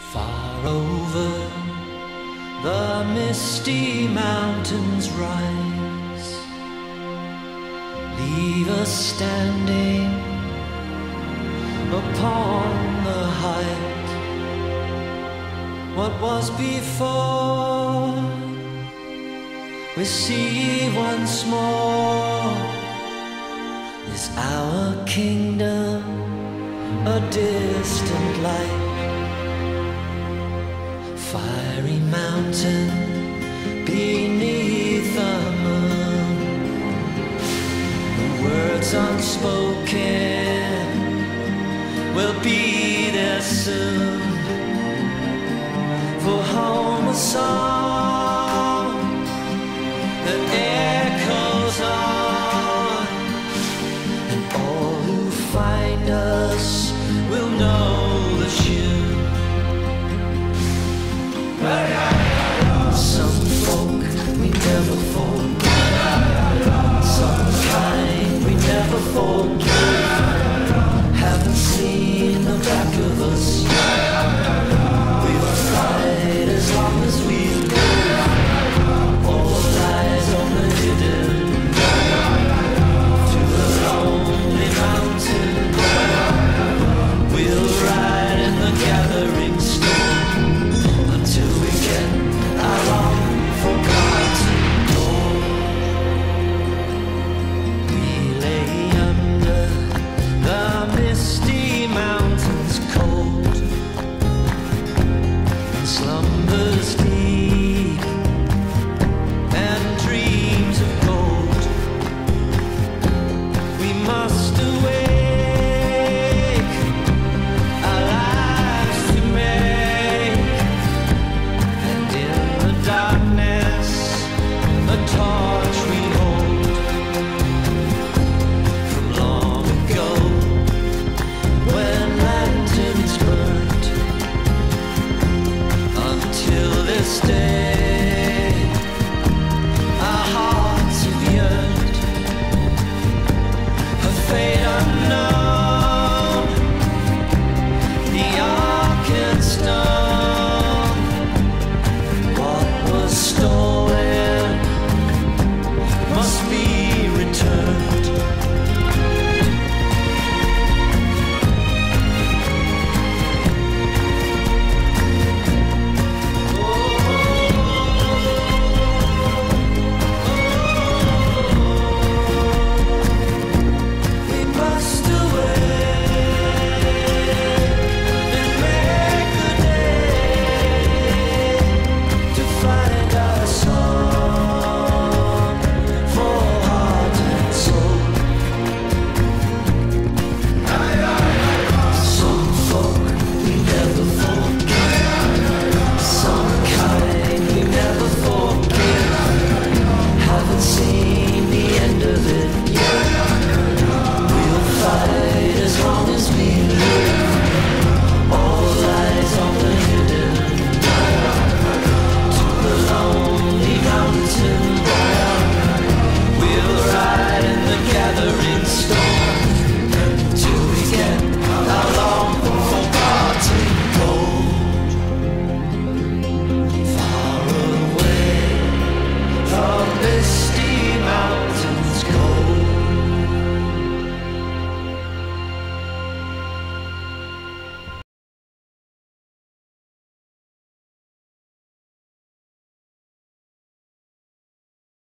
Far over the misty mountains rise, leave us standing upon the height. What was before we see once more. Is our kingdom a distant light? Fiery mountain beneath the moon, the words unspoken will be there soon. For home a song that echoes on, and all who find us will know the tune. Some folk we never forget, some kind we never forget.